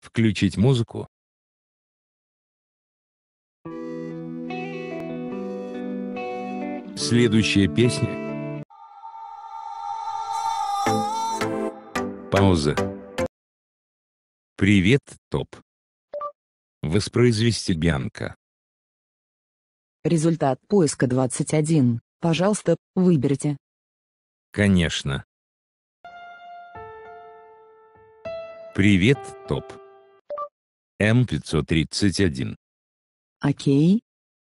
Включить музыку. Следующая песня. Пауза. Привет, топ. Воспроизвести Бьянка. Результат поиска 21. Пожалуйста, выберите. Конечно. Привет, топ. М531. Окей.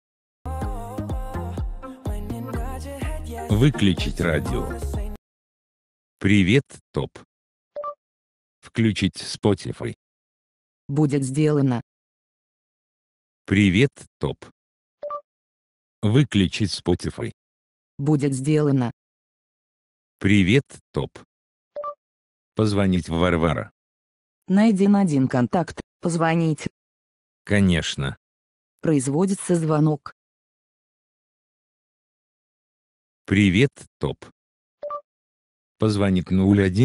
Выключить радио. Привет, топ. Включить Spotify. Будет сделано. Привет, топ. Выключить Spotify. Будет сделано. Привет, топ. Позвонить в Варвара. Найден один контакт. Позвонить. Конечно. Производится звонок. Привет, топ. Позвонить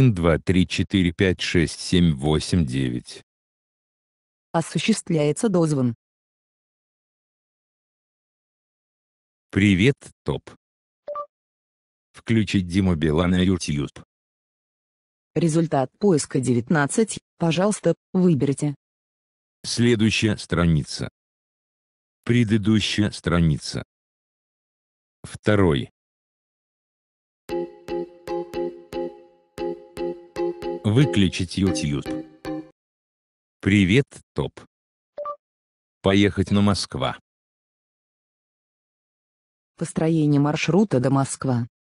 0123456789. Осуществляется дозвон. Привет, топ. Включить Диму Билана на YouTube. Результат поиска 19. Пожалуйста, выберите. Следующая страница. Предыдущая страница. Второй. Выключить YouTube. Привет, топ. Поехать на Москва. Построение маршрута до Москва.